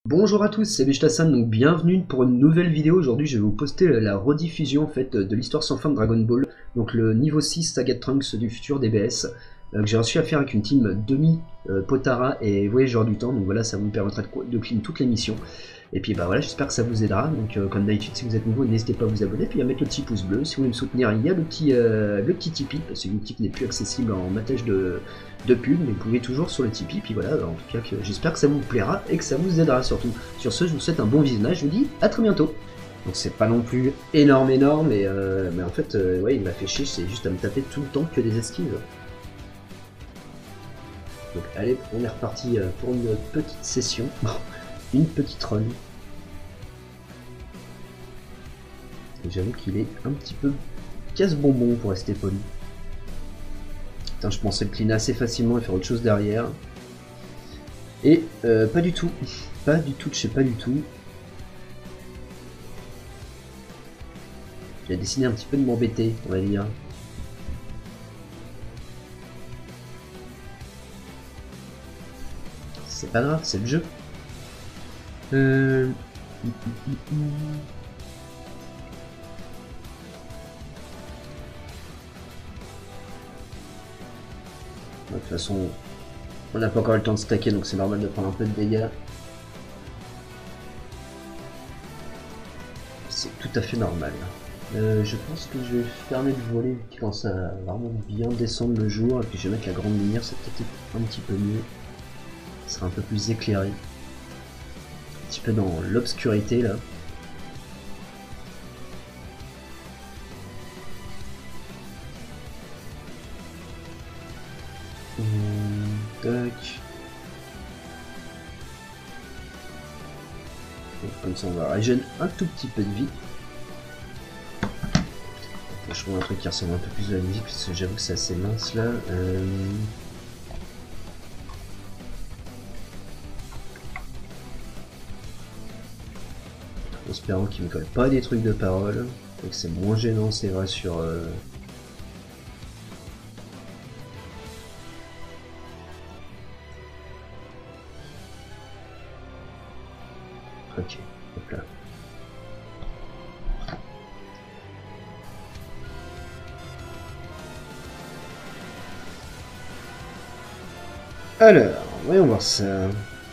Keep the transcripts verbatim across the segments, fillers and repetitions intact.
Bonjour à tous, c'est Bechtassan, donc bienvenue pour une nouvelle vidéo. Aujourd'hui je vais vous poster la rediffusion en fait de l'histoire sans fin de Dragon Ball, donc le niveau six Saga de Trunks du futur D B S, euh, que j'ai reçu à faire avec une team Demi, euh, Potara et Voyageur du Temps. Donc voilà, ça vous permettra de, de clean toutes les missions. Et puis bah voilà, j'espère que ça vous aidera. Donc euh, comme d'habitude, si vous êtes nouveau, n'hésitez pas à vous abonner, puis à mettre le petit pouce bleu. Si vous voulez me soutenir, il y a le petit, euh, le petit Tipeee, parce que YouTube n'est plus accessible en matage de, de pub, mais vous pouvez toujours sur le Tipeee. Puis voilà, en tout cas, j'espère que ça vous plaira et que ça vous aidera surtout. Sur ce, je vous souhaite un bon visionnage, je vous dis à très bientôt. Donc c'est pas non plus énorme énorme, mais, euh, mais en fait, euh, ouais, il m'a fait chier, c'est juste à me taper tout le temps que des esquives. Donc allez, on est reparti pour une petite session, une petite run. J'avoue qu'il est un petit peu casse-bonbon pour rester poli. Putain, je pensais le cleaner assez facilement et faire autre chose derrière. Et euh, pas du tout. Pas du tout, je sais pas du tout. J'ai décidé un petit peu de m'embêter, on va dire. C'est pas grave, c'est le jeu. Euh... De toute façon, on n'a pas encore eu le temps de stacker, donc c'est normal de prendre un peu de dégâts. C'est tout à fait normal. Euh, je pense que je vais fermer le volet qui commence à vraiment bien descendre le jour, et puis je vais mettre la grande lumière, c'est peut-être un petit peu mieux. Ça sera un peu plus éclairé. Un petit peu dans l'obscurité là. Tac. Comme ça on va régénérer un tout petit peu de vie. Je trouve un truc qui ressemble un peu plus à la musique parce que j'avoue que c'est assez mince là. Euh... En espérant qu'il me colle pas des trucs de parole. Donc c'est moins gênant, c'est vrai, sur... Euh... Ok, hop là. Alors, voyons voir ça.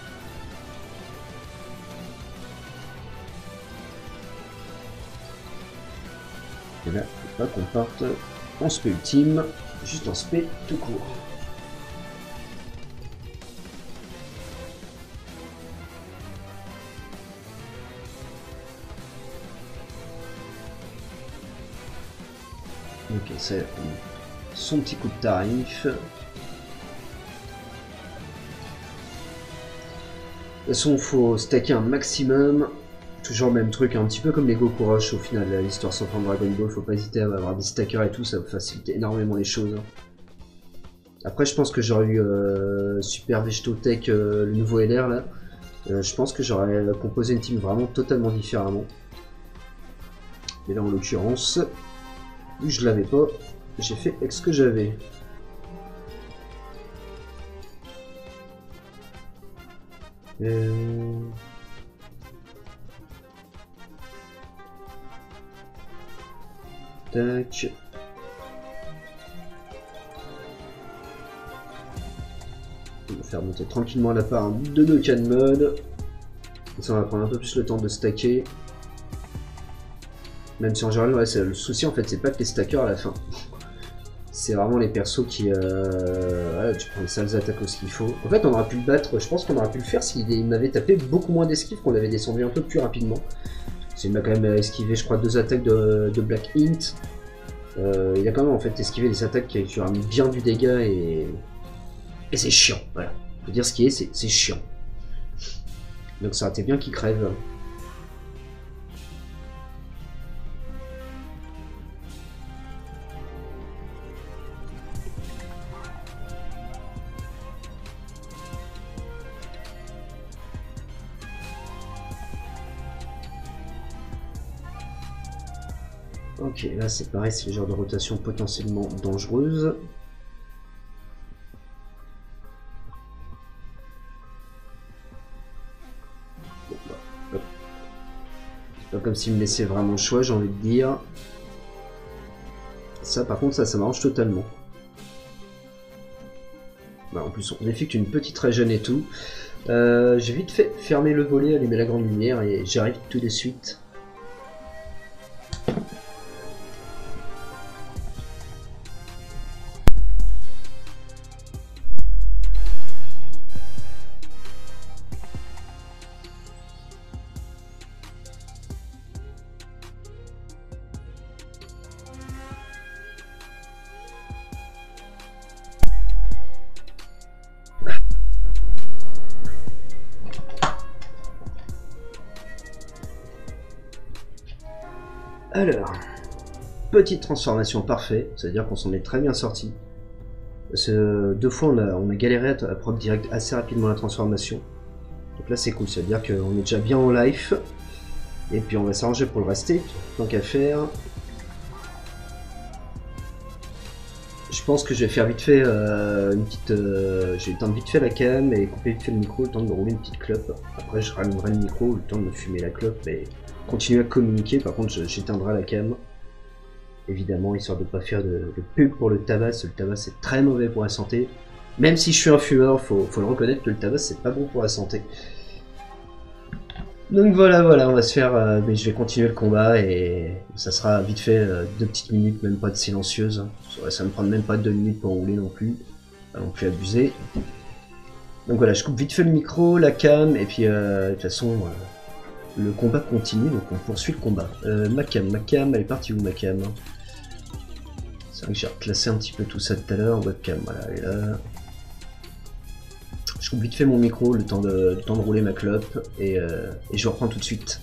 Et là, faut pas qu'on parte en spé ultime, juste en spé tout court. Ok, c'est son petit coup de tarif. De toute façon, il faut stacker un maximum. Toujours le même truc, un petit peu comme les Goku Rush au final, l'histoire sans fin de Dragon Ball. Faut pas hésiter à avoir des stackers et tout, ça va faciliter énormément les choses. Après, je pense que j'aurais eu euh, Super Vegetotech, euh, le nouveau L R là. Euh, je pense que j'aurais composé une team vraiment totalement différemment. Mais là, en l'occurrence, vu que je l'avais pas, j'ai fait avec ce que j'avais. Euh... Tac. On va faire monter tranquillement à la part de nos can mode. Ça, on va prendre un peu plus le temps de stacker. Même si en général, ouais, le souci en fait, c'est pas que les stackers à la fin. C'est vraiment les persos qui... Euh... Ouais, tu prends les sales attaques au ce qu'il faut. En fait, on aurait pu le battre, je pense qu'on aurait pu le faire s'il m'avait tapé beaucoup moins d'esquives, qu'on avait descendu un peu plus rapidement. Il m'a quand même esquivé, je crois, deux attaques de, de Black Int. Euh, il a quand même en fait esquivé des attaques qui, qui ont mis bien du dégât et... Et c'est chiant, voilà. Faut dire ce qui est, c'est chiant. Donc ça aurait été bien qu'il crève. Ok, là c'est pareil, c'est le genre de rotation potentiellement dangereuse. Bon, bah, hop. C'est pas comme s'il me laissait vraiment le choix, j'ai envie de dire. Ça, par contre, ça, ça m'arrange totalement. Bah, en plus, on effectue une petite régène et tout. Euh, j'ai vite fait fermer le volet, allumer la grande lumière et j'arrive tout de suite. Alors, petite transformation parfaite, c'est-à-dire qu'on s'en est très bien sorti. Deux fois on a, on a galéré à, à prendre direct assez rapidement la transformation. Donc là c'est cool, c'est-à-dire qu'on est déjà bien en life. Et puis on va s'arranger pour le rester, tant qu'à faire. Je pense que je vais faire vite fait euh, une petite... Euh, je vais éteindre vite fait la cam et couper vite fait le micro, le temps de me rouler une petite clope. Après je rallumerai le micro, le temps de me fumer la clope et continuer à communiquer. Par contre j'éteindrai la cam. Évidemment, histoire de ne pas faire de, de pub pour le tabac. Le tabac c'est très mauvais pour la santé. Même si je suis un fumeur, faut, faut le reconnaître que le tabac c'est pas bon pour la santé. Donc voilà, voilà, on va se faire... Euh, mais je vais continuer le combat et ça sera vite fait euh, deux petites minutes, même pas de silencieuse. Ça, ça me prend même pas deux minutes pour rouler non plus. Pas non plus abuser. Donc voilà, je coupe vite fait le micro, la cam, et puis euh, de toute façon, euh, le combat continue, donc on poursuit le combat. Euh, ma cam, ma cam, elle est partie où ma cam? C'est vrai que j'ai reclassé un petit peu tout ça tout à l'heure, webcam, voilà, elle est là. Je coupe vite fait mon micro, le temps de, le temps de rouler ma clope, et, euh, et je reprends tout de suite.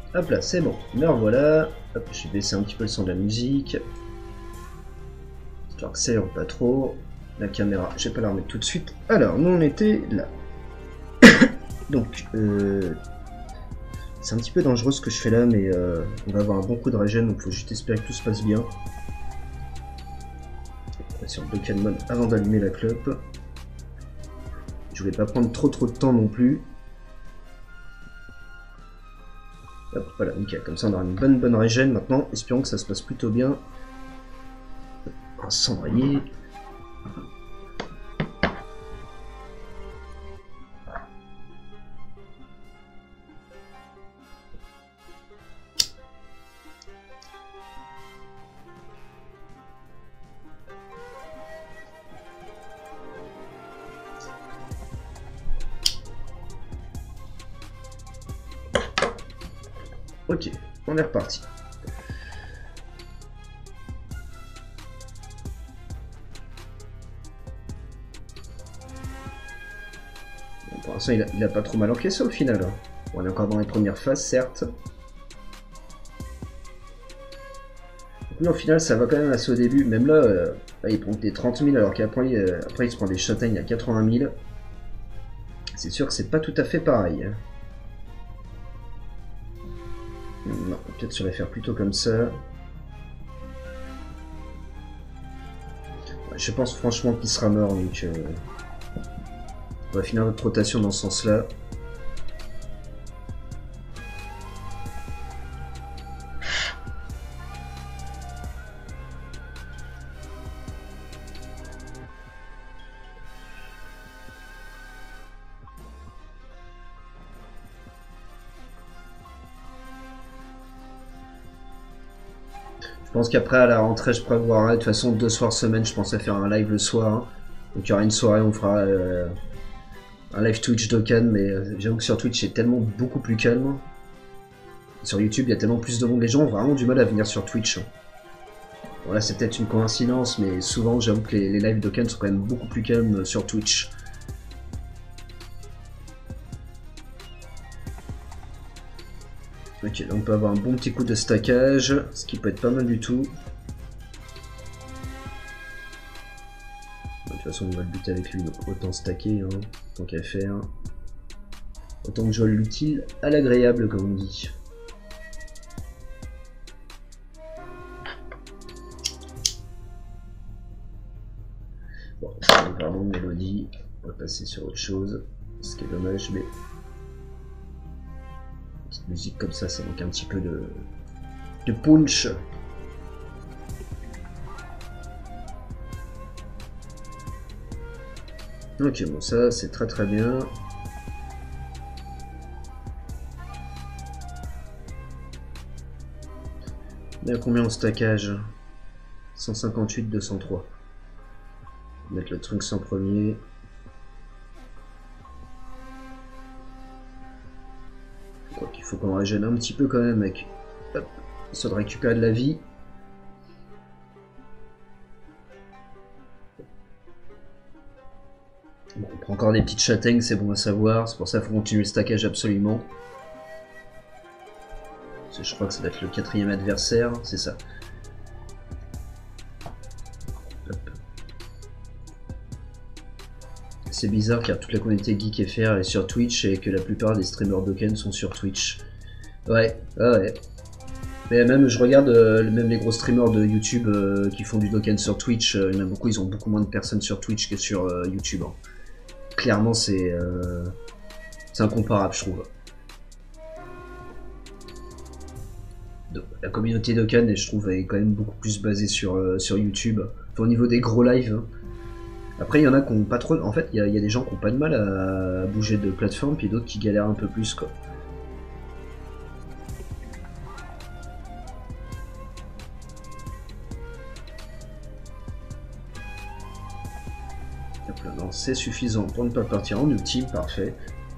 Hop là, c'est bon. Me revoilà. Hop, je vais baisser un petit peu le son de la musique. Histoire que ça hurle pas trop. La caméra, je vais pas la remettre tout de suite. Alors, nous on était là. Donc, euh, c'est un petit peu dangereux ce que je fais là, mais euh, on va avoir un bon coup de régène, donc faut juste espérer que tout se passe bien. On va sur le Dokkan mode avant d'allumer la clope. Je voulais pas prendre trop trop de temps non plus. Hop, voilà, nickel. Comme ça, on aura une bonne bonne régène maintenant. Espérons que ça se passe plutôt bien. Un cendrier. Ok, on est reparti. Bon, pour l'instant, il, il a pas trop mal encaissé au final. Hein. Bon, on est encore dans les premières phases, certes. Donc, là, au final, ça va quand même assez au début. Même là, euh, là il prend des trente mille alors qu'après euh, après, il se prend des châtaignes à quatre-vingt mille. C'est sûr que c'est pas tout à fait pareil. Hein. Non, peut-être je vais faire plutôt comme ça. Je pense franchement qu'il sera mort, donc euh, on va finir notre rotation dans ce sens-là. Je pense qu'après à la rentrée je prévoirai de toute façon deux soirs semaine, je pense à faire un live le soir. Hein. Donc il y aura une soirée, on fera euh, un live Twitch Dokkan, mais euh, j'avoue que sur Twitch c'est tellement beaucoup plus calme. Sur YouTube il y a tellement plus de monde, les gens ont vraiment du mal à venir sur Twitch. Hein. Bon là c'est peut-être une coïncidence, mais souvent j'avoue que les, les lives Dokkan sont quand même beaucoup plus calmes sur Twitch. Ok, là on peut avoir un bon petit coup de stackage, ce qui peut être pas mal du tout. De toute façon on va le buter avec lui, donc autant stacker, hein, tant qu'à faire. Autant que je vole l'utile à l'agréable comme on dit. Bon, c'est vraiment une mélodie, on va passer sur autre chose, ce qui est dommage, mais... Petite musique comme ça, ça manque un petit peu de, de punch. Ok, bon ça c'est très très bien. On est à combien en stackage? Cent cinquante-huit, deux cent trois. On va mettre le Trunks en premier. Il faut qu'on régène un petit peu quand même, mec. Hop, histoire de récupérer de la vie. Bon, on prend encore des petites châtaignes, c'est bon à savoir. C'est pour ça qu'il faut continuer le stackage absolument. Je crois que ça doit être le quatrième adversaire, c'est ça. C'est bizarre car toute la communauté Geek F R est sur Twitch et que la plupart des streamers Dokkan sont sur Twitch. Ouais, ouais, ouais. Mais même je regarde euh, même les gros streamers de YouTube euh, qui font du Dokkan sur Twitch, euh, il y en a beaucoup, ils ont beaucoup moins de personnes sur Twitch que sur euh, YouTube. Hein. Clairement c'est euh, c'est incomparable je trouve. Donc, la communauté Dokkan je trouve est quand même beaucoup plus basée sur, euh, sur YouTube. Enfin, au niveau des gros lives. Hein. Après, il y en a qui ont pas trop. En fait, il y, y a des gens qui ont pas de mal à bouger de plateforme, puis d'autres qui galèrent un peu plus, quoi. C'est suffisant pour ne pas partir en ultime, parfait.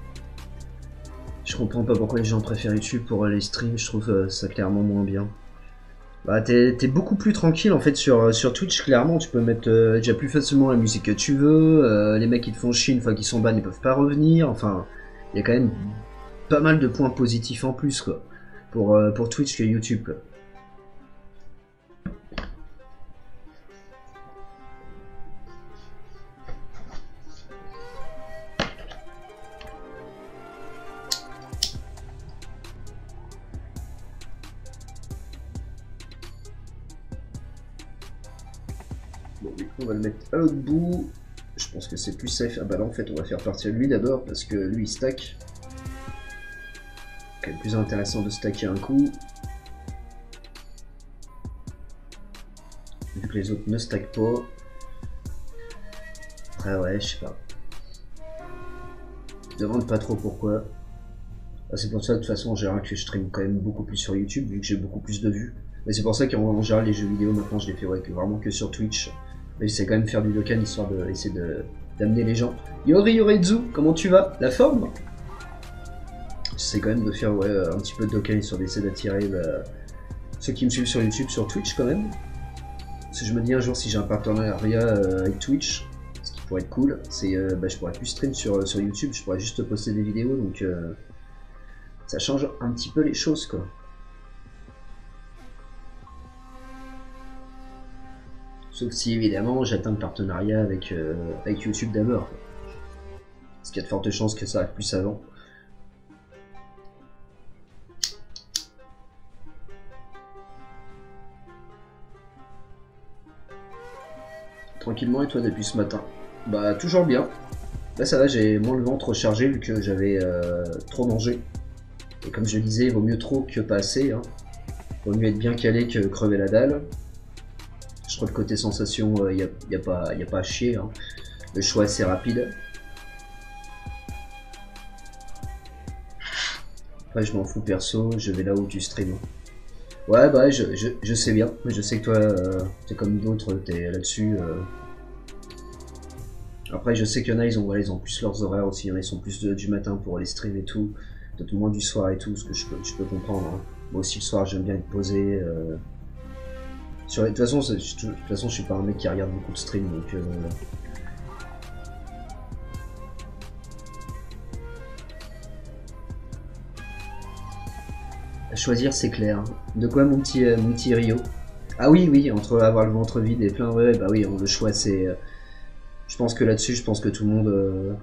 Je comprends pas pourquoi les gens préfèrent YouTube pour les streams, je trouve euh, ça clairement moins bien. Bah t'es beaucoup plus tranquille en fait sur, sur Twitch, clairement tu peux mettre euh, déjà plus facilement la musique que tu veux, euh, les mecs qui te font chier une fois qu'ils sont ban ils peuvent pas revenir, enfin il y a quand même pas mal de points positifs en plus quoi. pour, euh, pour Twitch que YouTube. Bon, du coup, on va le mettre à l'autre bout. Je pense que c'est plus safe. Ah bah là, en fait, on va faire partir lui d'abord parce que lui, il stack. C'est plus intéressant de stacker un coup. Vu que les autres ne stackent pas. Après, ouais, je sais pas. Je me demande pas trop pourquoi. Ah, c'est pour ça, de toute façon, en général, que je stream quand même beaucoup plus sur YouTube, vu que j'ai beaucoup plus de vues. Mais c'est pour ça qu'en général, les jeux vidéo, maintenant, je les fais ouais, que vraiment que sur Twitch. Mais j'essaie quand même de faire du Dokkan, histoire d'essayer de, d'amener les gens. Yori Yorezu, comment tu vas? La forme? J'essaie quand même de faire ouais, un petit peu de Dokkan, histoire d'essayer d'attirer bah, ceux qui me suivent sur YouTube, sur Twitch quand même. Parce que je me dis un jour, si j'ai un partenariat euh, avec Twitch, ce qui pourrait être cool, c'est euh, bah, je pourrais plus stream sur, sur YouTube, je pourrais juste poster des vidéos, donc euh, ça change un petit peu les choses quoi. Sauf si évidemment j'atteins le partenariat avec, euh, avec YouTube d'abord. Parce qu'il y a de fortes chances que ça arrive plus avant. Tranquillement, et toi depuis ce matin? Bah toujours bien. Là ça va, j'ai moins le ventre chargé vu que j'avais euh, trop mangé. Et comme je le disais, il vaut mieux trop que pas assez. Hein. Il vaut mieux être bien calé que crever la dalle. Je crois que côté sensation, il euh, n'y a, y a, pas, y a pas à chier. Hein. Le choix est assez rapide. Après, je m'en fous perso, je vais là où tu stream. Ouais, bah, je, je, je sais bien. Je sais que toi, euh, t'es comme d'autres, t'es là-dessus. Euh... Après, je sais qu'il y en a, ils ont, ouais, ils ont plus leurs horaires aussi. Il y en a, ils sont plus de, du matin pour aller stream et tout. Peut-être moins du soir et tout, ce que je peux, je peux comprendre. Hein. Moi aussi, le soir, j'aime bien être posé. Euh... Sur, de toute façon, de toute façon, je suis pas un mec qui regarde beaucoup de streams, donc. Euh... À choisir, c'est clair. De quoi, mon petit, euh, mon petit Rio? Ah oui, oui, entre avoir le ventre vide et plein, ouais, bah oui, le choix, c'est. Euh... Je pense que là-dessus, je pense que tout le monde euh...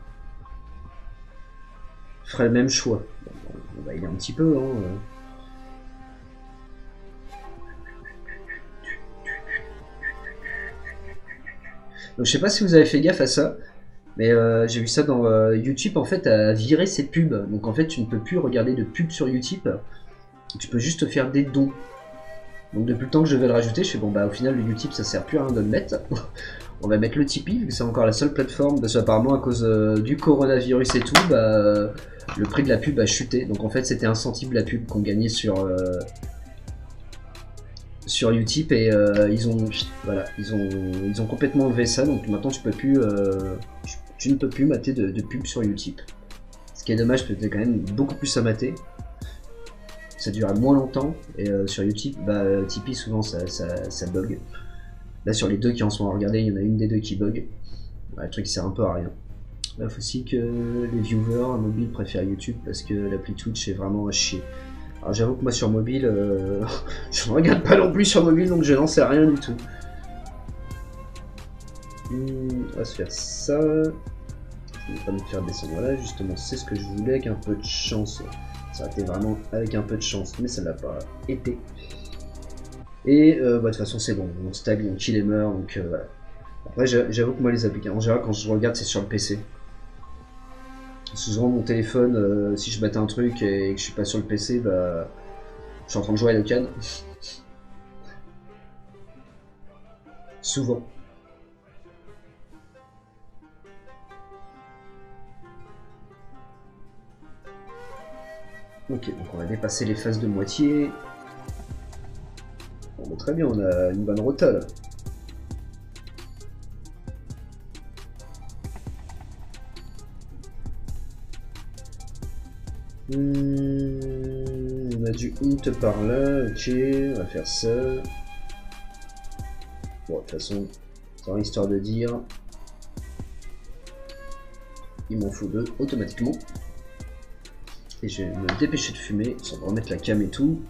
ferait le même choix. On va y aller un petit peu, hein. Euh... Donc je sais pas si vous avez fait gaffe à ça, mais euh, j'ai vu ça dans euh, YouTube en fait a viré ses pubs. Donc en fait tu ne peux plus regarder de pubs sur YouTube, tu peux juste faire des dons. Donc depuis le temps que je vais le rajouter, je fais bon bah au final le YouTube ça sert plus à rien de le mettre. On va mettre le Tipeee vu que c'est encore la seule plateforme, parce qu'apparemment à cause euh, du coronavirus et tout, bah le prix de la pub a chuté. Donc en fait c'était un centime la pub qu'on gagnait sur... Euh, sur YouTube et euh, ils ont voilà ils ont ils ont complètement enlevé ça, donc maintenant tu peux plus euh, tu, tu ne peux plus mater de, de pub sur YouTube, ce qui est dommage parce que t'es quand même beaucoup plus à mater, ça dure moins longtemps et euh, sur YouTube bah Tipeee souvent ça, ça, ça bug. Là sur les deux qui en sont à regarder il y en a une des deux qui bug, ouais, le truc qui sert un peu à rien. Là faut aussi que les viewers mobiles préfèrent YouTube parce que l'appli Twitch est vraiment à chier. Alors j'avoue que moi sur mobile, euh, je ne regarde pas non plus sur mobile, donc je n'en sais rien du tout. Hum, on va se faire ça. Je ne vais pas me faire descendre là, justement c'est ce que je voulais avec un peu de chance. Ça a été vraiment avec un peu de chance, mais ça ne l'a pas été. Et euh, bah, de toute façon c'est bon, on stack, on kill et meurt, donc euh, voilà. Après j'avoue que moi les applications, en général quand je regarde c'est sur le P C. Souvent mon téléphone, euh, si je battais un truc et que je suis pas sur le P C, bah je suis en train de jouer à Dokkan. Souvent. Ok, donc on va dépasser les phases de moitié. Bon, bah, très bien, on a une bonne rota là. Hmm, on a du hint par là, ok, on va faire ça. Bon, de toute façon, c'est histoire de dire. Il m'en faut deux automatiquement. Et je vais me dépêcher de fumer, sans remettre la cam et tout.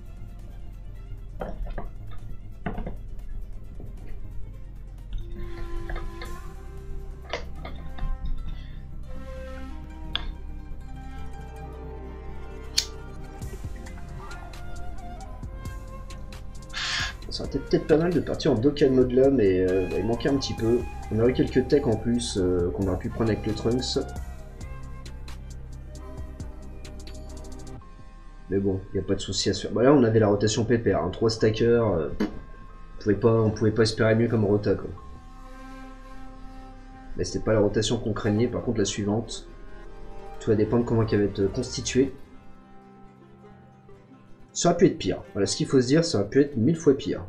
Ça aurait été peut-être pas mal de partir en Dokkan mode là, mais euh, bah, il manquait un petit peu. On aurait quelques techs en plus euh, qu'on aurait pu prendre avec le Trunks. Mais bon, il n'y a pas de souci à se faire. Bah là, on avait la rotation pépère, hein, trois stackers. Euh, on pouvait pas, on pouvait pas espérer mieux comme rota, quoi. Mais c'était pas la rotation qu'on craignait, par contre la suivante. Tout va dépendre de comment elle va être constituée. Ça aurait pu être pire. Voilà, ce qu'il faut se dire, ça aurait pu être mille fois pire.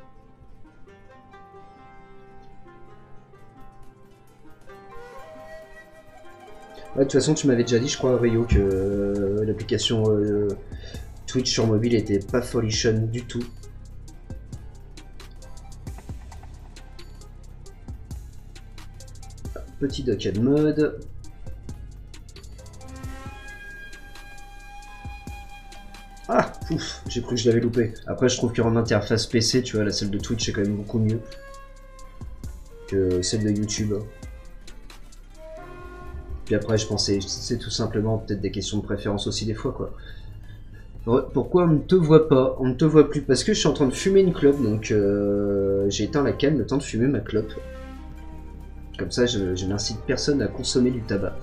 Ouais, de toute façon, tu m'avais déjà dit, je crois, Rio, que euh, l'application euh, Twitch sur mobile était pas folichonne du tout. Petit Dokkan mode. Ah, ouf, j'ai cru que je l'avais loupé. Après, je trouve qu'en interface P C, tu vois, la celle de Twitch est quand même beaucoup mieux que celle de YouTube. Puis après, je pensais, c'est tout simplement peut-être des questions de préférence aussi des fois, quoi. Pourquoi on ne te voit pas? On ne te voit plus parce que je suis en train de fumer une clope, donc euh, j'ai éteint la cam le temps de fumer ma clope. Comme ça, je, je n'incite personne à consommer du tabac.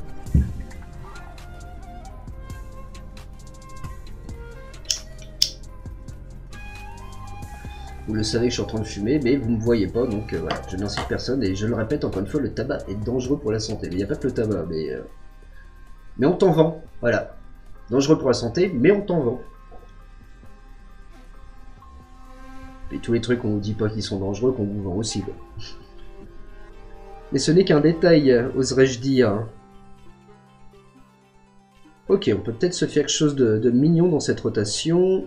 Vous le savez que je suis en train de fumer, mais vous ne me voyez pas, donc euh, voilà, je n'incite personne, et je le répète encore une fois, le tabac est dangereux pour la santé. Mais il n'y a pas que le tabac, mais... Euh... Mais on t'en vend, voilà. Dangereux pour la santé, mais on t'en vend. Et tous les trucs qu'on vous dit pas qu'ils sont dangereux, qu'on vous vend aussi, quoi. Mais ce n'est qu'un détail, oserais-je dire. Ok, on peut peut-être se faire quelque chose de, de mignon dans cette rotation.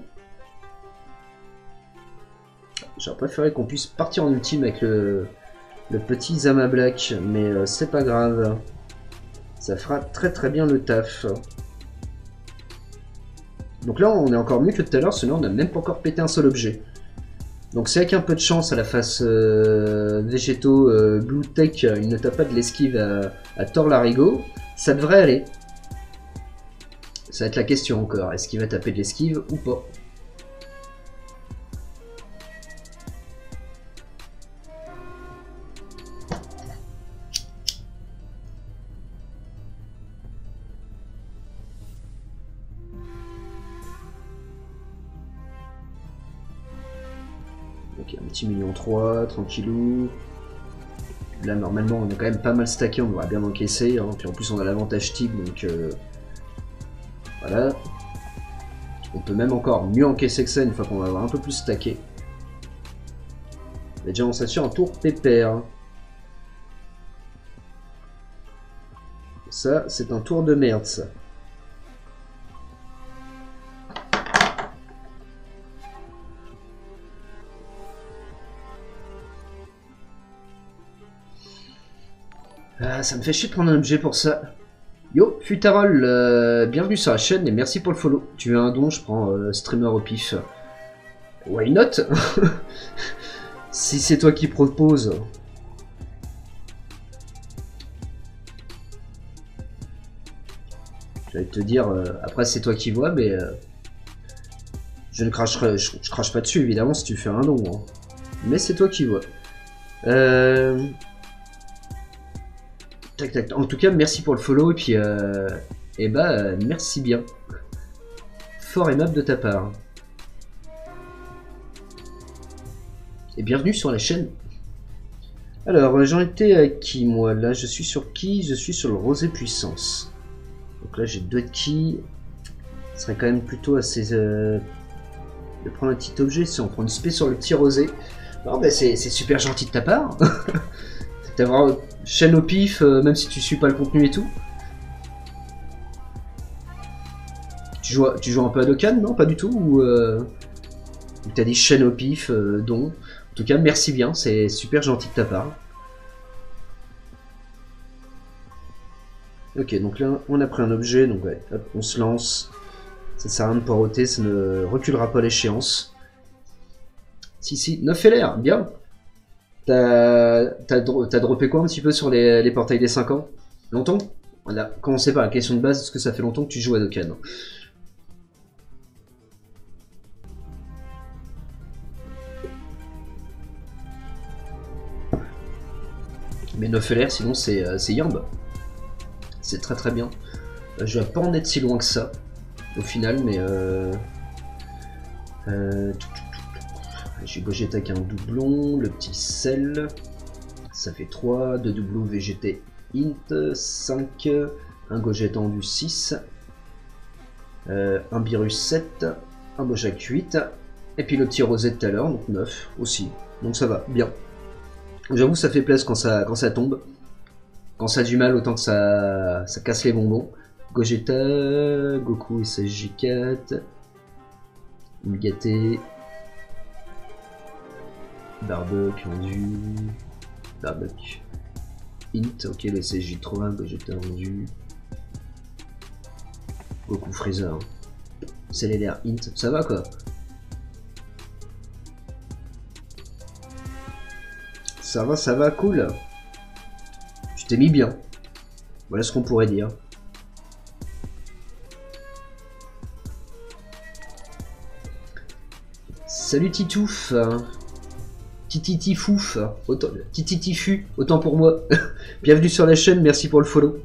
J'aurais préféré qu'on puisse partir en ultime avec le, le petit Zama Black, mais euh, c'est pas grave. Ça fera très très bien le taf. Donc là, on est encore mieux que tout à l'heure, sinon on n'a même pas encore pété un seul objet. Donc c'est avec un peu de chance à la face euh, végétaux euh, Blue Tech, il ne tape pas de l'esquive à, à Thor Larigot. Ça devrait aller. Ça va être la question encore, est-ce qu'il va taper de l'esquive ou pas? Ok, un petit million trois, tranquillou. Là, normalement, on est quand même pas mal stacké, on devrait bien encaisser. Hein. Puis en plus, on a l'avantage type, donc euh, voilà. On peut même encore mieux encaisser que ça une fois qu'on va avoir un peu plus stacké. Mais déjà, on s'assure un tour pépère. Ça, c'est un tour de merde, ça. Ah, ça me fait chier de prendre un objet pour ça. Yo, Futarol, euh, bienvenue sur la chaîne et merci pour le follow. Tu veux un don, je prends euh, streamer au pif. Why not? Si c'est toi qui propose. J'allais te dire, euh, après c'est toi qui vois, mais euh, je ne cracherai, je, je crache pas dessus évidemment si tu fais un don. Hein. Mais c'est toi qui vois. Euh... Tac, tac. En tout cas, merci pour le follow et puis, euh, et bah, euh, merci bien. Fort aimable de ta part. Et bienvenue sur la chaîne. Alors, j'en étais à qui, moi? Là, je suis sur qui? Je suis sur le rosé puissance. Donc là, j'ai deux qui. Ce serait quand même plutôt assez... Euh, de prendre un petit objet si on prend une spé sur le petit rosé. Non, bah, c'est super gentil de ta part. D'avoir chaîne au pif, euh, même si tu suis pas le contenu et tout. Tu joues, tu joues un peu à Dokkan, non? Pas du tout? Ou euh, t'as dit chaîne au pif, euh, don. En tout cas, merci bien, c'est super gentil de ta part. Ok, donc là, on a pris un objet, donc ouais, hop, on se lance. Ça sert à rien de poireauter, ça ne reculera pas l'échéance. Si, si, neuf L R, bien. T'as droppé quoi un petit peu sur les, les portails des cinq ans? Longtemps? On a commencé par la question de base, est-ce que ça fait longtemps que tu joues à Dokkan? Mais neuf L R, sinon c'est euh, Yamb. C'est très très bien. Euh, je vais pas en être si loin que ça, au final, mais... Euh... Euh... J'ai Gogeta qui a un doublon, le petit sel, ça fait trois, deux doublons V G T int, cinq, un Gogeta en du six, euh, un Beerus sept, un Bojack huit, et puis le petit Rosé de tout à l'heure, donc neuf aussi, donc ça va, bien. J'avoue ça fait plaisir quand ça, quand ça tombe, quand ça a du mal autant que ça, ça casse les bonbons. Gogeta, Goku S S J quatre, Mugaté, Bardock, vendu. Bardock. Int, ok, le S S J trois, Gogeta vendu. Goku Freezer. C'est les l'air Int, ça va quoi. Ça va, ça va, cool. Tu t'es mis bien. Voilà ce qu'on pourrait dire. Salut Titouf. Tititifouf, autant, Tititifu, autant pour moi. Bienvenue sur la chaîne, merci pour le follow.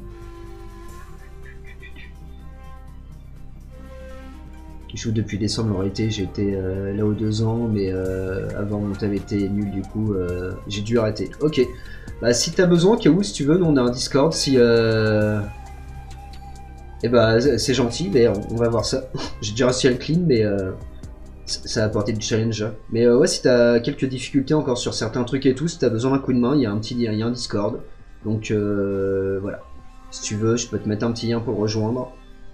Je joue depuis décembre, l'aurait été, j'ai été euh, là aux deux ans, mais euh, avant on t'avait été nul, du coup euh, j'ai dû arrêter. Ok, bah si t'as besoin, Kaou, si tu veux, nous on a un Discord, si... Euh... Et bah c'est gentil, mais on, on va voir ça. J'ai déjà réussi à le clean, mais... Euh... Ça a apporté du challenge. Mais euh, ouais, si t'as quelques difficultés encore sur certains trucs et tout, si t'as besoin d'un coup de main, il y a un petit lien, il y a un Discord. Donc euh, voilà. Si tu veux, je peux te mettre un petit lien pour le rejoindre.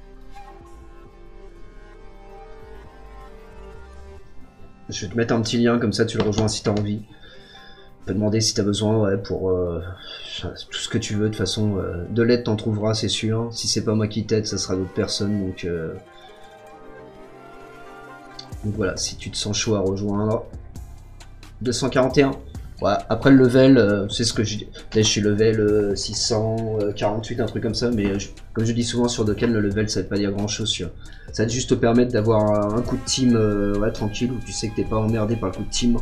Je vais te mettre un petit lien, comme ça tu le rejoins si t'as envie. Tu peux demander si t'as besoin, ouais, pour euh, tout ce que tu veux. De toute façon, euh, de l'aide t'en trouveras, c'est sûr. Si c'est pas moi qui t'aide, ça sera d'autres personnes. Donc... Euh, Donc voilà, si tu te sens chaud à rejoindre. deux cent quarante et un. Ouais, après le level, euh, c'est ce que je dis. Là, je suis level euh, six cent quarante-huit, un truc comme ça. Mais euh, je, comme je dis souvent sur Dokkan, le level, ça va pas dire grand chose. Sur... Ça va juste te permettre d'avoir un coup de team euh, ouais, tranquille, où tu sais que t'es pas emmerdé par le coup de team.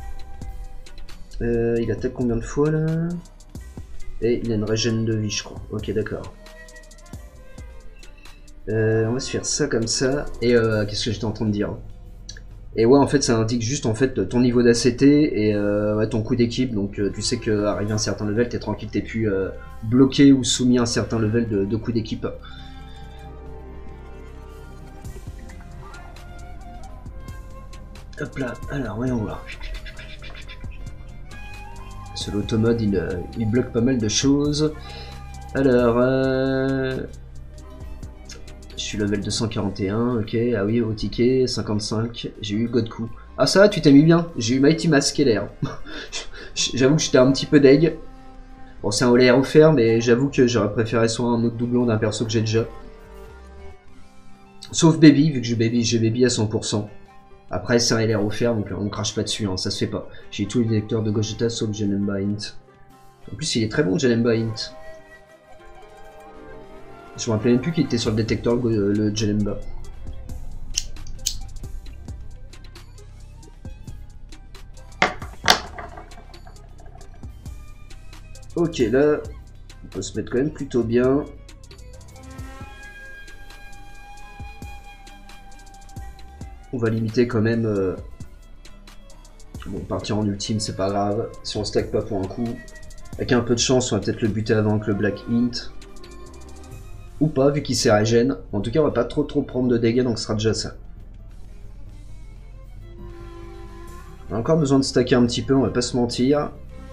Euh, il attaque combien de fois là? Et il a une régène de vie, je crois. Ok, d'accord. Euh, on va se faire ça comme ça. Et euh, qu'est-ce que j'étais en train de dire? Et ouais, en fait, ça indique juste en fait ton niveau d'A C T et euh, ouais, ton coup d'équipe. Donc, euh, tu sais qu'arrivé à un certain level, t'es tranquille, t'es plus euh, bloqué ou soumis à un certain level de, de coup d'équipe. Hop là, alors voyons voir. Ce l'automode, il, euh, il bloque pas mal de choses. Alors, euh... je suis level deux cent quarante et un, ok, ah oui, au ticket, cinquante-cinq, j'ai eu Godku. Ah ça va, tu t'es mis bien, j'ai eu Mighty Mask L R. J'avoue que j'étais un petit peu deg. Bon, c'est un L R offert, mais j'avoue que j'aurais préféré soit un autre doublon d'un perso que j'ai déjà. Sauf Baby, vu que j'ai Baby, j'ai Baby à cent pour cent. Après, c'est un L R offert, donc on crache pas dessus, hein, ça se fait pas. J'ai tous les détecteurs de Gogeta sauf Janemba Int. En plus, il est très bon, Janemba Int. Je me rappelais même plus qu'il était sur le détecteur, le, le Janemba. Ok, là, on peut se mettre quand même plutôt bien. On va limiter quand même... Euh... Bon, partir en ultime, c'est pas grave. Si on stack pas pour un coup. Avec un peu de chance, on va peut-être le buter avant que le Black Int. Ou pas, vu qu'il s'est régène. En tout cas, on va pas trop trop prendre de dégâts, donc ce sera déjà ça. On a encore besoin de stacker un petit peu, on va pas se mentir.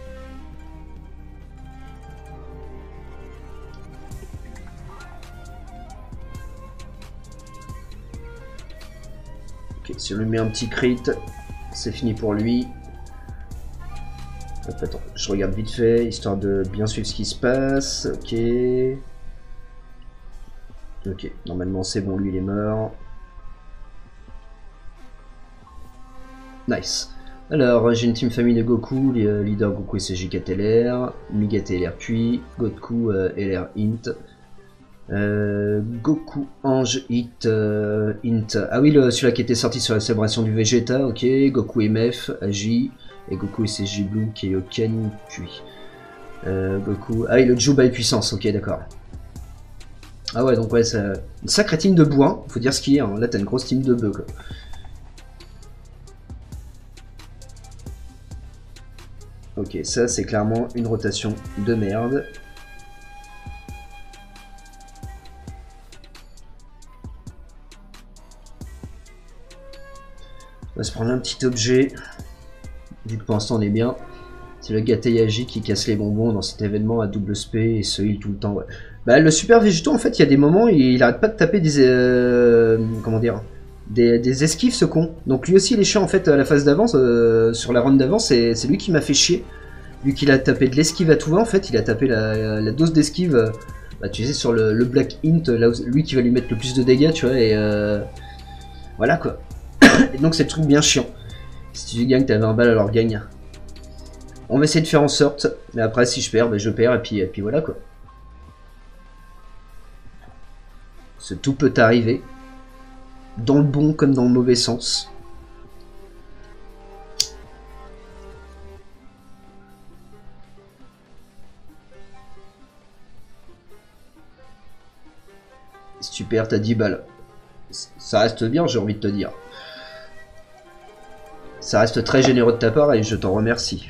Ok, si on lui met un petit crit, c'est fini pour lui. Hop, attends, je regarde vite fait, histoire de bien suivre ce qui se passe. Ok. Ok, normalement c'est bon, lui il est mort. Nice. Alors, j'ai une team famille de Goku, leader Goku S J quatre L R, Migate L R puis, Goku euh, L R Int, euh, Goku Ange Hit euh, Int. Ah oui, celui-là qui était sorti sur la célébration du Vegeta, ok, Goku M F, Agi, et Goku S J Blue, Kaioken, puis. Euh, Goku. Ah oui, le Jubai puissance, ok, d'accord. Ah ouais, donc ouais, c'est une sacrée team de bois, faut dire ce qu'il y a, hein. Là t'as une grosse team de bœufs, quoi. Ok, ça c'est clairement une rotation de merde. On va se prendre un petit objet. Vu que pour l'instant on est bien. C'est le Gateyaji qui casse les bonbons dans cet événement à double spé et se heal tout le temps. Ouais. Bah, le super végétaux, en fait, il y a des moments, il, il arrête pas de taper des. Euh, comment dire des, des esquives, ce con. Donc lui aussi, il est chiant en fait à la phase d'avance. Euh, sur la ronde d'avance, c'est lui qui m'a fait chier. Vu qu'il a tapé de l'esquive à tout va, en fait, il a tapé la, la dose d'esquive. Euh, bah, tu sais, sur le, le Black Int, là où, lui qui va lui mettre le plus de dégâts, tu vois, et. Euh, voilà quoi. Et donc, c'est le truc bien chiant. Si tu gagnes, t'as vingt balles, alors gagne. On va essayer de faire en sorte, mais après si je perds, ben je perds et puis, et puis voilà quoi. Ce tout peut arriver, dans le bon comme dans le mauvais sens. Si tu perds, t'as dix balles. Ça reste bien, j'ai envie de te dire. Ça reste très généreux de ta part et je t'en remercie.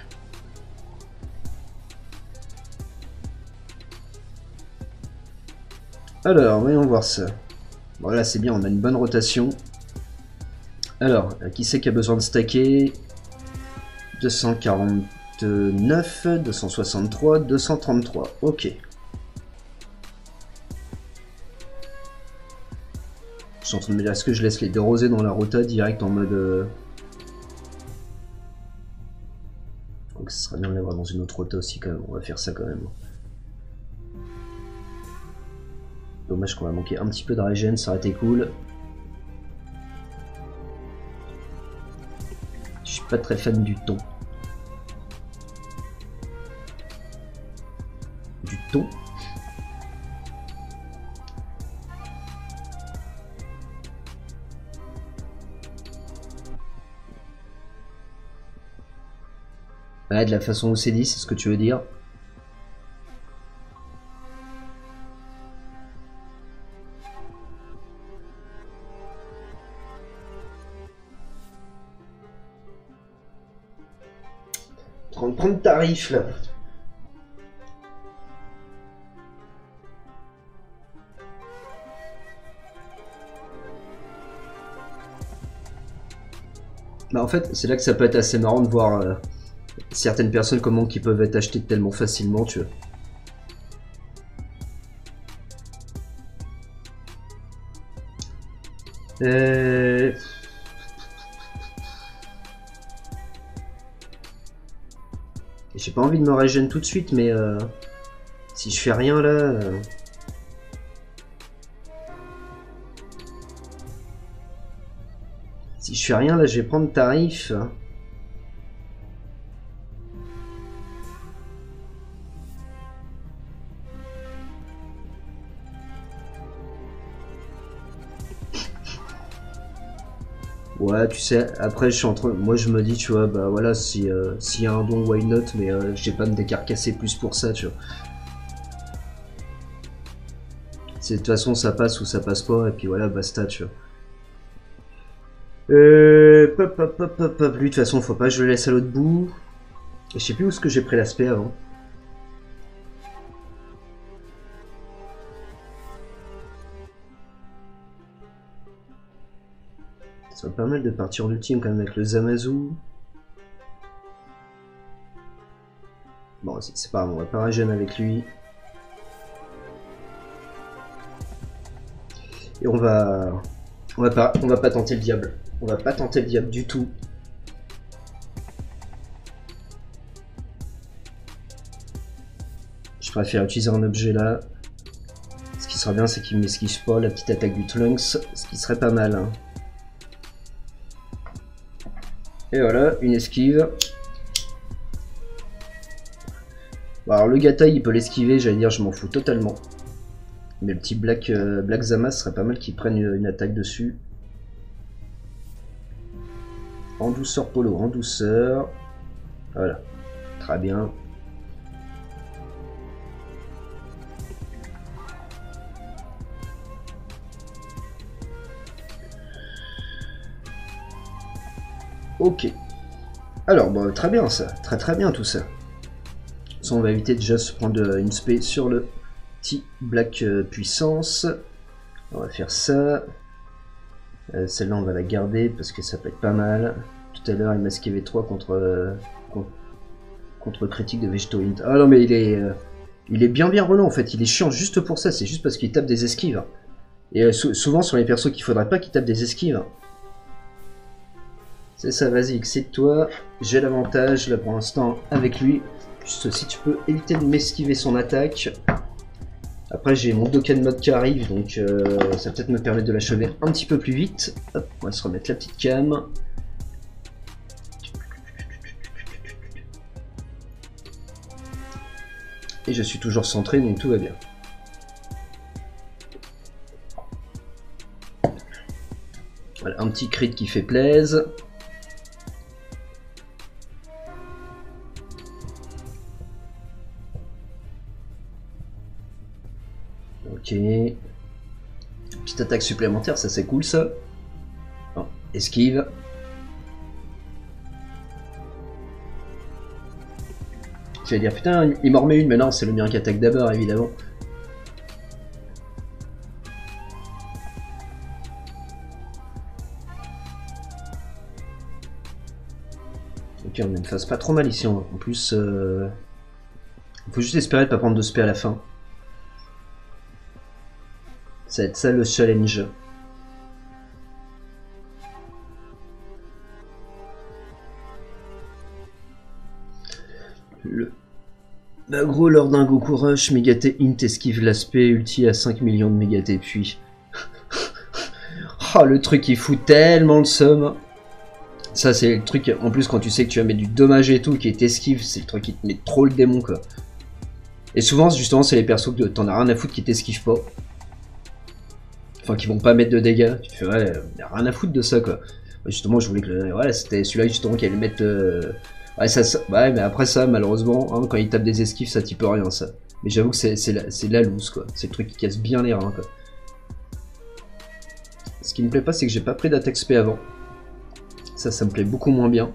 Alors, voyons voir ça. Voilà, c'est bien, on a une bonne rotation. Alors, qui c'est qui a besoin de stacker? Deux cent quarante-neuf, deux cent soixante-trois, deux cent trente-trois. Ok. Je suis en train de me dire, est-ce que je laisse les deux rosés dans la rota direct en mode... Euh... Donc ce serait bien de l'avoir dans une autre rota aussi quand même, on va faire ça quand même. Dommage qu'on va manquer un petit peu de régène, ça aurait été cool. Je suis pas très fan du thon. Du thon? Ouais, de la façon où c'est dit, c'est ce que tu veux dire. trente tarifs là. Bah en fait, c'est là que ça peut être assez marrant de voir euh, certaines personnes comment qui peuvent être achetées tellement facilement, tu vois. Euh... J'ai pas envie de me régénérer tout de suite, mais euh, si je fais rien là... Euh... Si je fais rien là, je vais prendre tarif. Ouais, tu sais, après je suis en train... Moi je me dis, tu vois, bah voilà, si euh, s'il y a un don, why not, mais euh, j'ai pas me décarcasser plus pour ça, tu vois. De toute façon, ça passe ou ça passe pas, et puis voilà, basta, tu vois. Euh... Pop, pop, pop, pop, pop. Lui, de toute façon, faut pas que je le laisse à l'autre bout. Je sais plus où est-ce que j'ai pris l'aspect avant. Ça va pas mal de partir du team quand même avec le Zamazu. Bon, c'est pas grave, on va pas régénérer avec lui. Et on va... On va pas, on va pas tenter le diable. On va pas tenter le diable du tout. Je préfère utiliser un objet là. Ce qui serait bien, c'est qu'il m'esquive pas la petite attaque du Trunks, ce qui serait pas mal. Hein. Et voilà, une esquive. Bon, alors le Gatai, il peut l'esquiver, j'allais dire, je m'en fous totalement. Mais le petit Black, euh, Black Zama, ce serait pas mal qu'il prenne une, une attaque dessus. En douceur, Polo, en douceur. Voilà, très bien. Ok. Alors, bah, très bien ça, très très bien tout ça. Ça, on va éviter déjà de se prendre une spé sur le petit Black euh, puissance. On va faire ça. Euh, Celle-là, on va la garder parce que ça peut être pas mal. Tout à l'heure, il m'a esquivé trois contre, euh, contre, contre critique de Vegeto Int. Ah non, mais il est, euh, il est bien bien relou en fait. Il est chiant juste pour ça. C'est juste parce qu'il tape des esquives. Et euh, sou souvent, sur les persos qu'il faudrait pas qu'il tape des esquives. C'est ça, vas-y, excite-toi. J'ai l'avantage là pour l'instant avec lui. Juste si tu peux éviter de m'esquiver son attaque. Après j'ai mon Dokkan mode qui arrive, donc euh, ça va peut-être me permettre de l'achever un petit peu plus vite. Hop, on va se remettre la petite cam. Et je suis toujours centré, donc tout va bien. Voilà, un petit crit qui fait plaise. Ok. Petite attaque supplémentaire, ça c'est cool ça. Bon, esquive. J'allais dire putain, il m'en remet une, mais non, c'est le mien qui attaque d'abord évidemment. Ok, on a une phase pas trop mal ici en plus. Euh... Il faut juste espérer de pas prendre de spé à la fin. Ça va être ça le challenge. Le Bagro lors d'un Goku Rush, Mégaté Int esquive l'aspect ulti à cinq millions de Mégaté puis. Oh, le truc qui fout tellement le seum. Ça c'est le truc, en plus quand tu sais que tu vas mettre du dommage et tout, qui est esquive, c'est le truc qui te met trop le démon quoi. Et souvent justement c'est les persos que t'en as rien à foutre qui t'esquivent pas. Enfin, qui vont pas mettre de dégâts. Tu te fais, ouais, y a rien à foutre de ça, quoi. Ouais, justement, je voulais que le... ouais, c'était celui-là, justement, qui allait mettre... Euh... Ouais, ça, ça... ouais, mais après ça, malheureusement, hein, quand il tape des esquives, ça t'y peut rien, ça. Mais j'avoue que c'est la... la loose, quoi. C'est le truc qui casse bien les reins, quoi. Ce qui me plaît pas, c'est que j'ai pas pris d'attaque spé avant. Ça, ça me plaît beaucoup moins bien.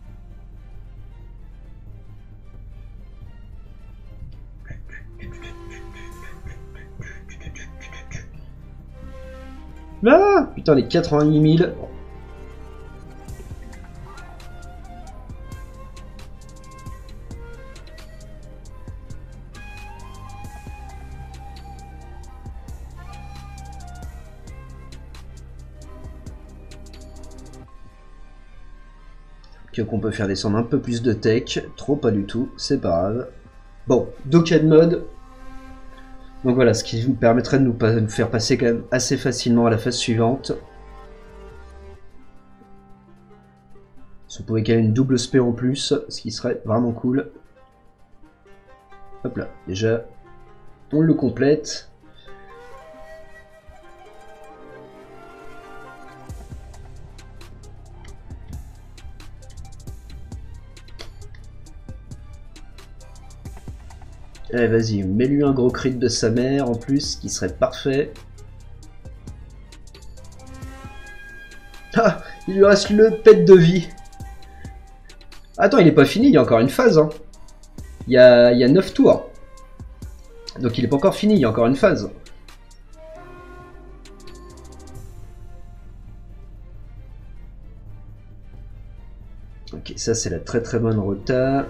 Ah putain, les quatre-vingt-huit mille. Ok, qu'on peut faire descendre un peu plus de tech. Trop pas du tout, c'est pas grave. Bon, Dokkan mode. Donc voilà, ce qui nous permettrait de nous, pas, de nous faire passer quand même assez facilement à la phase suivante. Si on pouvait quand même une double spé en plus, ce qui serait vraiment cool. Hop là, déjà, on le complète. Allez, vas-y, mets-lui un gros crit de sa mère en plus, qui serait parfait. Ah, il lui reste le pet de vie. Attends, il est pas fini, il y a encore une phase. Hein. Il y a, il y a neuf tours. Donc il est pas encore fini, il y a encore une phase. Ok, ça c'est la très très bonne rota.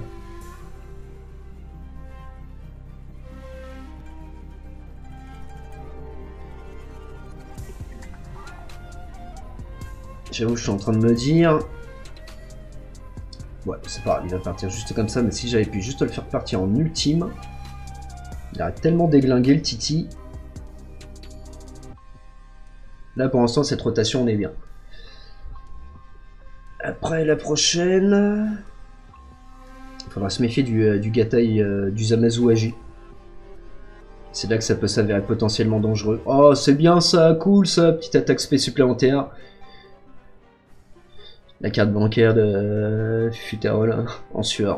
J'avoue, je suis en train de me dire... Ouais, c'est pas grave, il va partir juste comme ça, mais si j'avais pu juste le faire partir en ultime... Il aurait tellement déglingué le Titi. Là pour l'instant cette rotation on est bien. Après la prochaine... Il faudra se méfier du, euh, du Gatai euh, du Zamasu Agi. C'est là que ça peut s'avérer potentiellement dangereux. Oh c'est bien ça, cool ça, petite attaque spé supplémentaire. La carte bancaire de euh, Futerol en sueur.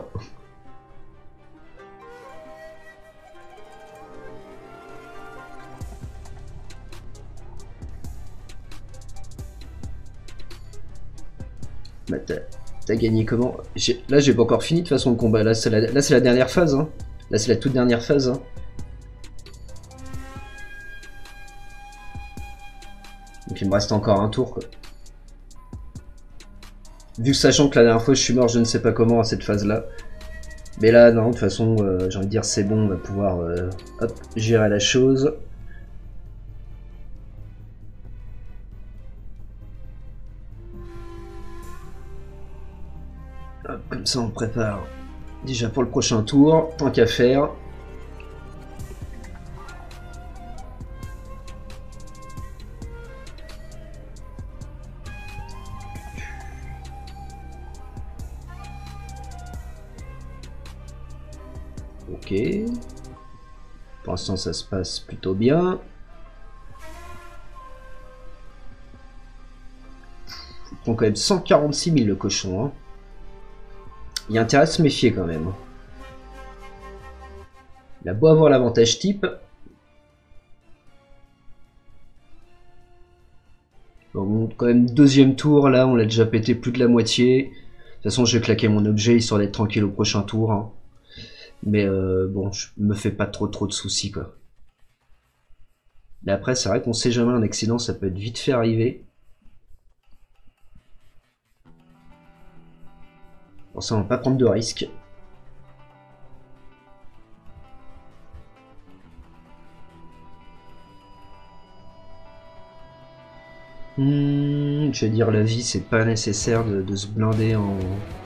Bah, t'as gagné comment? Là j'ai pas encore fini de toute façon le combat, là c'est la, la dernière phase, hein. Là c'est la toute dernière phase. Hein. Donc il me reste encore un tour quoi. Vu que sachant que la dernière fois je suis mort je ne sais pas comment à cette phase là. Mais là non de toute façon euh, j'ai envie de dire c'est bon, on va pouvoir euh, hop, gérer la chose. Hop, comme ça on prépare déjà pour le prochain tour, tant qu'à faire. Ok. Pour l'instant ça se passe plutôt bien. Il prend quand même cent quarante-six mille le cochon. Hein. Il y a intérêt à se méfier quand même. Il a beau avoir l'avantage type. Bon, quand même deuxième tour là, on l'a déjà pété plus de la moitié. De toute façon je vais claquer mon objet histoire d'être tranquille au prochain tour. Hein. Mais euh, bon, je me fais pas trop trop de soucis quoi. Mais après c'est vrai qu'on sait jamais, un accident ça peut être vite fait arriver. Pour ça on va pas prendre de risques. Hmm, je vais dire la vie c'est pas nécessaire de, de se blinder en...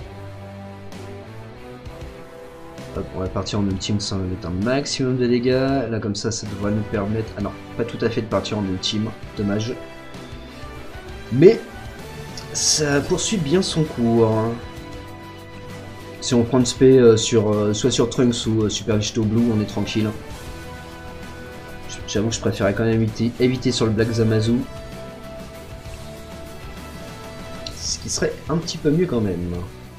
Hop, on va partir en ultime sans mettre un maximum de dégâts. Là comme ça ça devrait nous permettre... Ah non, pas tout à fait de partir en ultime, dommage. Mais ça poursuit bien son cours. Hein. Si on prend une spé euh, sur, euh, soit sur Trunks ou euh, Super Vegito Blue, on est tranquille. J'avoue que je préférais quand même éviter, éviter sur le Black Zamasu. Ce qui serait un petit peu mieux quand même.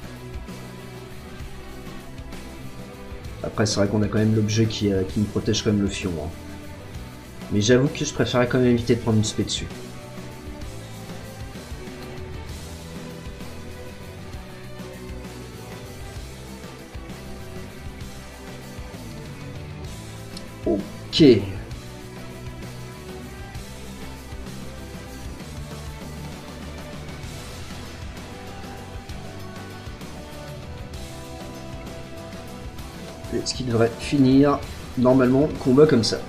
Après c'est vrai qu'on a quand même l'objet qui, euh, qui nous protège quand même le fion. Hein. Mais j'avoue que je préférais quand même éviter de prendre une spé dessus. Ok. Ce qui devrait finir normalement le combat comme ça.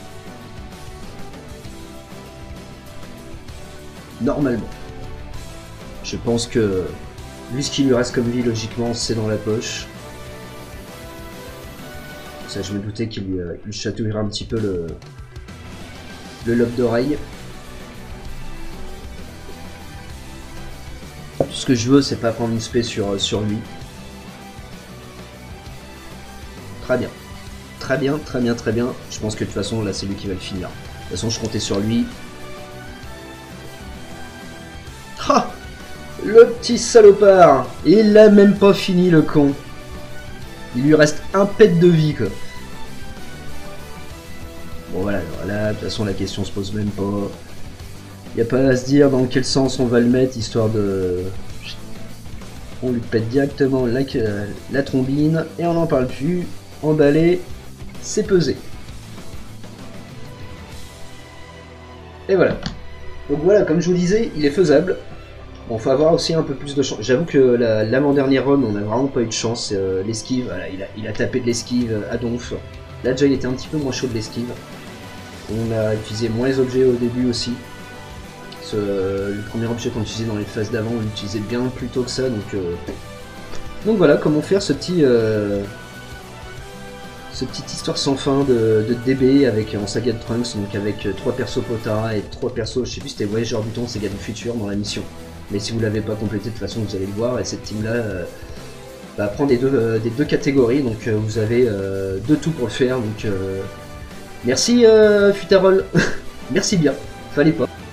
Normalement. Je pense que vu ce qu'il lui reste comme vie, logiquement c'est dans la poche. Ça, je me doutais qu'il lui, euh, lui chatouillerait un petit peu le, le lobe d'oreille. Tout ce que je veux, c'est pas prendre une spé sur, sur lui. Très bien. Très bien, très bien, très bien. Je pense que de toute façon, là, c'est lui qui va le finir. De toute façon, je comptais sur lui. Ah, le petit salopard. Il l'a même pas fini, le con. Il lui reste un pet de vie, quoi. Bon, voilà, voilà. De toute façon, la question se pose même pas. Il n'y a pas à se dire dans quel sens on va le mettre, histoire de... On lui pète directement la, la trombine, et on n'en parle plus. Emballé, c'est pesé. Et voilà. Donc voilà, comme je vous disais, il est faisable. Bon, faut avoir aussi un peu plus de chance. J'avoue que l'avant-dernière run, on n'a vraiment pas eu de chance. Euh, l'esquive, voilà, il a, il a tapé de l'esquive à donf. Là déjà, il était un petit peu moins chaud de l'esquive. On a utilisé moins les objets au début aussi. Ce, le premier objet qu'on utilisait dans les phases d'avant, on l'utilisait bien plus tôt que ça. Donc, euh... donc voilà comment faire ce petit... Euh... ce petite histoire sans fin de, de D B avec en saga de Trunks, donc avec trois persos Potara et trois persos, je sais plus si c'était Voyageur du Temps, Saga du Futur dans la mission. Mais si vous l'avez pas complété, de toute façon vous allez le voir, et cette team là euh, bah, prend des deux, euh, des deux catégories, donc euh, vous avez euh, de tout pour le faire, donc euh, merci euh, Futarol, merci bien, fallait pas.